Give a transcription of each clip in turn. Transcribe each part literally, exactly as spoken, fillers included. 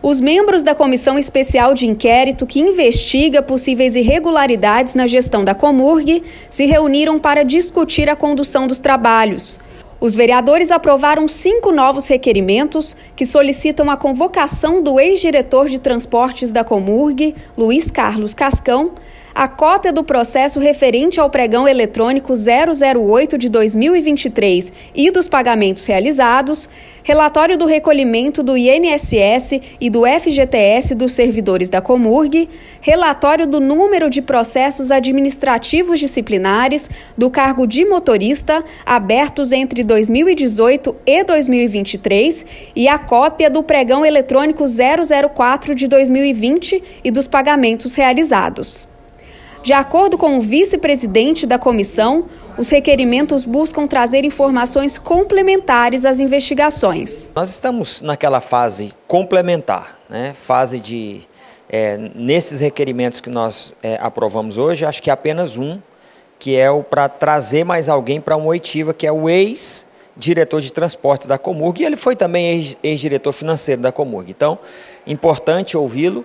Os membros da Comissão Especial de Inquérito que investiga possíveis irregularidades na gestão da Comurg se reuniram para discutir a condução dos trabalhos. Os vereadores aprovaram cinco novos requerimentos que solicitam a convocação do ex-diretor de transportes da Comurg, Luiz Carlos Cascão, a cópia do processo referente ao pregão eletrônico zero zero oito de dois mil e vinte e três e dos pagamentos realizados, relatório do recolhimento do I N S S e do F G T S dos servidores da Comurg, relatório do número de processos administrativos disciplinares do cargo de motorista abertos entre dois mil e dezoito e dois mil e vinte e três e a cópia do pregão eletrônico zero zero quatro de dois mil e vinte e dos pagamentos realizados. De acordo com o vice-presidente da comissão, os requerimentos buscam trazer informações complementares às investigações. Nós estamos naquela fase complementar, né? Fase de, é, nesses requerimentos que nós é, aprovamos hoje, acho que é apenas um, que é o para trazer mais alguém para uma oitiva, que é o ex-diretor de transportes da Comurg, e ele foi também ex-diretor financeiro da Comurg. Então, importante ouvi-lo.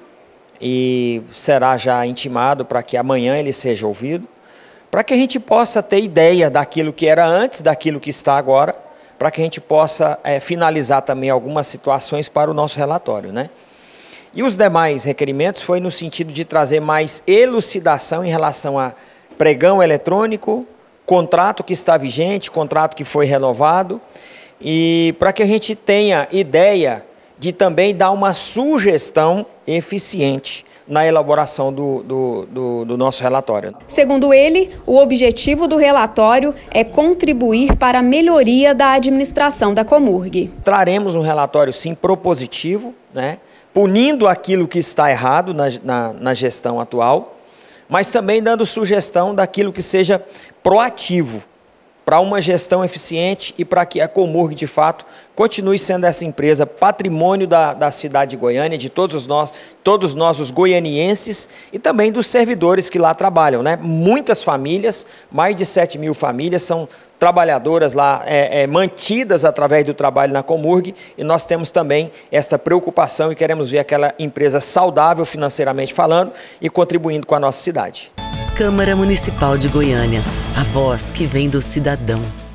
E será já intimado para que amanhã ele seja ouvido, para que a gente possa ter ideia daquilo que era antes, daquilo que está agora, para que a gente possa é, finalizar também algumas situações para o nosso relatório, né? E os demais requerimentos foi no sentido de trazer mais elucidação em relação a pregão eletrônico, contrato que está vigente, contrato que foi renovado, e para que a gente tenha ideia de também dar uma sugestão eficiente na elaboração do, do, do, do nosso relatório. Segundo ele, o objetivo do relatório é contribuir para a melhoria da administração da Comurg. Traremos um relatório, sim, propositivo, né, punindo aquilo que está errado na, na, na gestão atual, mas também dando sugestão daquilo que seja proativo, para uma gestão eficiente e para que a Comurg, de fato, continue sendo essa empresa patrimônio da, da cidade de Goiânia, de todos nós, todos nós os goianienses e também dos servidores que lá trabalham, né? Muitas famílias, mais de sete mil famílias são trabalhadoras lá, é, é, mantidas através do trabalho na Comurg, e nós temos também esta preocupação e queremos ver aquela empresa saudável financeiramente falando e contribuindo com a nossa cidade. Câmara Municipal de Goiânia, a voz que vem do cidadão.